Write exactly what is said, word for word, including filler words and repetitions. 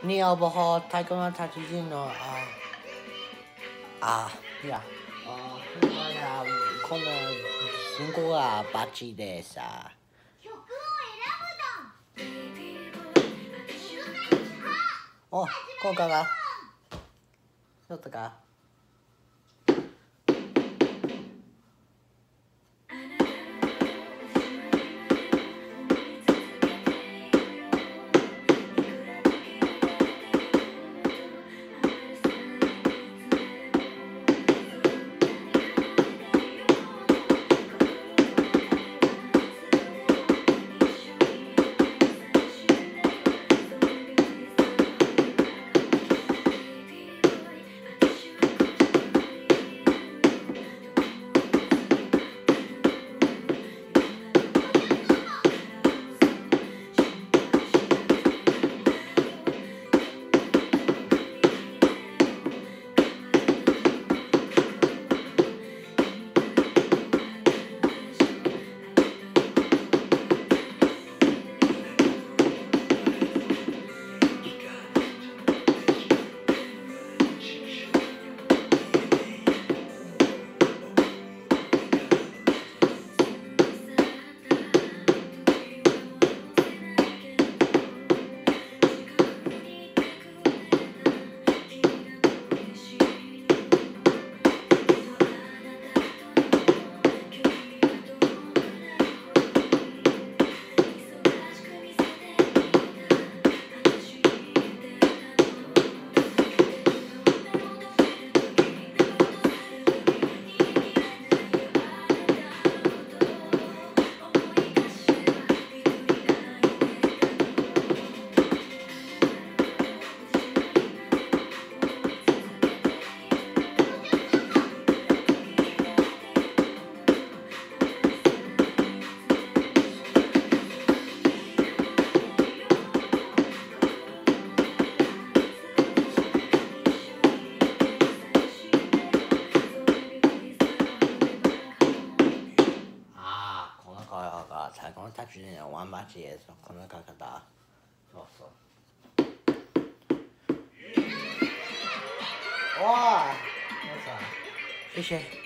你要不好太鼓の達人のああいやあいやこの進行がバッチリでさ。曲を選ぶだ。お、今回はちょっとか。太鼓の達人のワンバッチです。この書き方。そうそう。おー、谢谢。